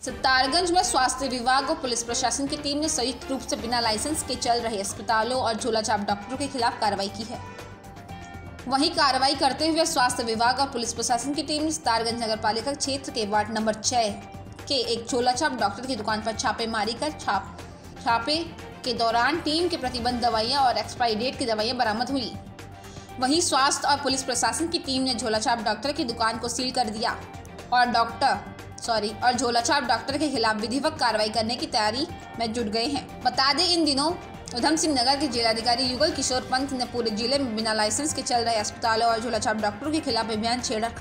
सितारगंज में स्वास्थ्य विभाग और पुलिस प्रशासन की टीम ने संयुक्त रूप से बिना लाइसेंस के चल रहे अस्पतालों और झोलाछाप डॉक्टरों के खिलाफ कार्रवाई की है। वहीं कार्रवाई करते हुए स्वास्थ्य विभाग और पुलिस प्रशासन की टीम ने सितारगंज नगर पालिका क्षेत्र के वार्ड नंबर 6 के एक झोलाछाप डॉक्टर की दुकान पर छापेमारी कर छापे के दौरान टीम के प्रतिबंध दवाइयां और एक्सपायरी डेट की दवाइयां बरामद हुई। वहीं स्वास्थ्य और पुलिस प्रशासन की टीम ने झोलाछाप डॉक्टर की दुकान को सील कर दिया और झोलाछाप डॉक्टर के खिलाफ विधिवत कार्रवाई करने की तैयारी में जुट गए हैं। बता दें, इन दिनों उधम सिंह नगर के जिलाधिकारी युगल किशोर पंत ने पूरे जिले में बिना लाइसेंस के चल रहे अस्पतालों और झोलाछाप डॉक्टरों के खिलाफ अभियान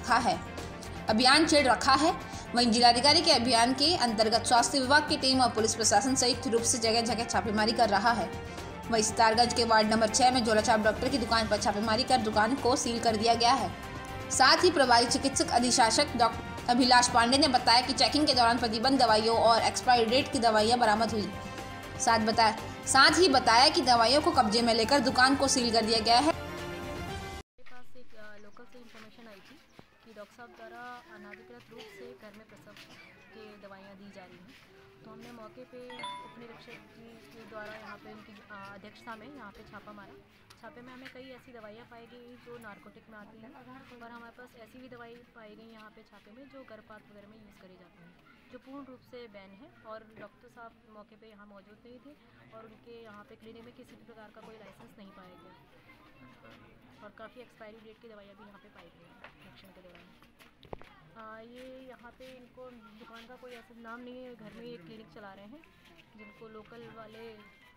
छेड़ रखा है। वहीं जिलाधिकारी के अभियान के अंतर्गत स्वास्थ्य विभाग की टीम और पुलिस प्रशासन संयुक्त रूप से जगह जगह छापेमारी कर रहा है। वहीं सितारगंज के वार्ड नंबर 6 में झोलाछाप डॉक्टर की दुकान पर छापेमारी कर दुकान को सील कर दिया गया है। साथ ही प्रभारी चिकित्सक अधिशासक डॉक्टर अभिलाष पांडे ने बताया कि चेकिंग के दौरान प्रतिबंध दवाइयों और एक्सपायरी डेट की दवाइयां बरामद हुई। साथ ही बताया कि दवाइयों को कब्जे में लेकर दुकान को सील कर दिया गया है। मेरे पास एक लोकल से इंफॉर्मेशन आई थी कि डॉक्टर साहब द्वारा अनाधिकृत रूप से घर में प्रसव के दवाइयाँ दी जा रही हैं, तो हमने मौके पे उप निरीक्षक जी के द्वारा यहाँ पे उनकी अध्यक्षता में यहाँ पे छापा मारा। छापे में हमें कई ऐसी दवाइयाँ पाई गई जो नारकोटिक में आती हैं, और हमारे पास ऐसी भी दवाई पाई गई यहाँ पे छापे में जो गर्भपात वगैरह में यूज़ करी जाती हैं, जो पूर्ण रूप से बैन है। और डॉक्टर साहब मौके पे यहाँ मौजूद नहीं थे और उनके यहाँ पे क्लिनिक में किसी भी प्रकार का कोई लाइसेंस नहीं पाया गया, और काफ़ी एक्सपायरी डेट की दवाइयाँ भी यहाँ पे पाई गई निरीक्षण के दौरान। ये यहाँ पे इनको दुकान का कोई ऐसा नाम नहीं है, घर में ये क्लिनिक चला रहे हैं जिनको लोकल वाले